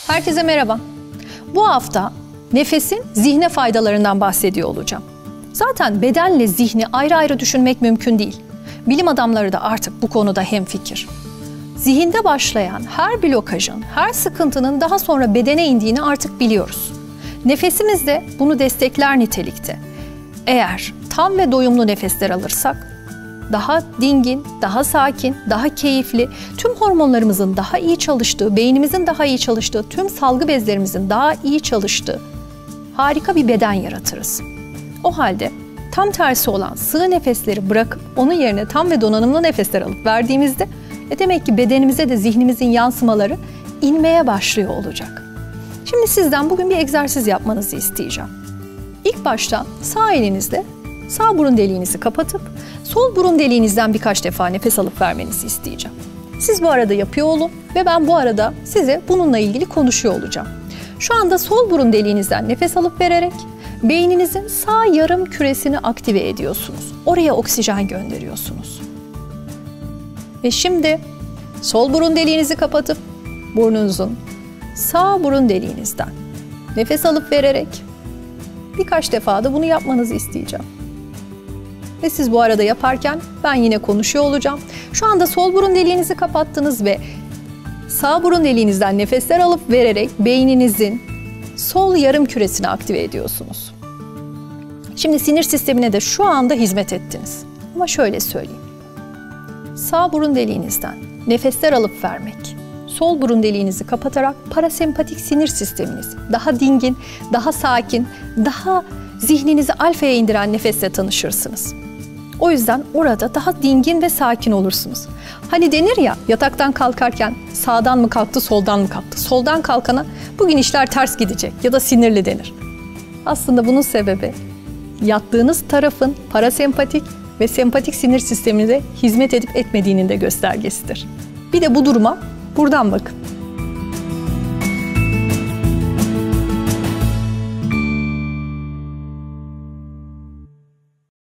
Herkese merhaba. Bu hafta nefesin zihne faydalarından bahsediyor olacağım. Zaten bedenle zihni ayrı ayrı düşünmek mümkün değil. Bilim adamları da artık bu konuda hemfikir. Zihinde başlayan her blokajın, her sıkıntının daha sonra bedene indiğini artık biliyoruz. Nefesimiz de bunu destekler nitelikte. Eğer tam ve doyumlu nefesler alırsak, daha dingin, daha sakin, daha keyifli, tüm hormonlarımızın daha iyi çalıştığı, beynimizin daha iyi çalıştığı, tüm salgı bezlerimizin daha iyi çalıştığı harika bir beden yaratırız. O halde tam tersi olan sığ nefesleri bırakıp onun yerine tam ve donanımlı nefesler alıp verdiğimizde demek ki bedenimize de zihnimizin yansımaları inmeye başlıyor olacak. Şimdi sizden bugün bir egzersiz yapmanızı isteyeceğim. İlk başta sağ elinizle sağ burun deliğinizi kapatıp sol burun deliğinizden birkaç defa nefes alıp vermenizi isteyeceğim. Siz bu arada yapıyor olun ve ben bu arada size bununla ilgili konuşuyor olacağım. Şu anda sol burun deliğinizden nefes alıp vererek beyninizin sağ yarım küresini aktive ediyorsunuz. Oraya oksijen gönderiyorsunuz. Ve şimdi sol burun deliğinizi kapatıp burnunuzun sağ burun deliğinizden nefes alıp vererek birkaç defa da bunu yapmanızı isteyeceğim. Ve siz bu arada yaparken ben yine konuşuyor olacağım. Şu anda sol burun deliğinizi kapattınız ve sağ burun deliğinizden nefesler alıp vererek beyninizin sol yarım küresini aktive ediyorsunuz. Şimdi sinir sistemine de şu anda hizmet ettiniz. Ama şöyle söyleyeyim. Sağ burun deliğinizden nefesler alıp vermek, sol burun deliğinizi kapatarak parasempatik sinir sisteminiz daha dingin, daha sakin, daha zihninizi alfaya indiren nefesle tanışırsınız. O yüzden orada daha dingin ve sakin olursunuz. Hani denir ya, yataktan kalkarken sağdan mı kalktı, soldan mı kalktı? Soldan kalkana bugün işler ters gidecek ya da sinirli denir. Aslında bunun sebebi yattığınız tarafın parasempatik ve sempatik sinir sisteminize hizmet edip etmediğinin de göstergesidir. Bir de bu duruma buradan bakın.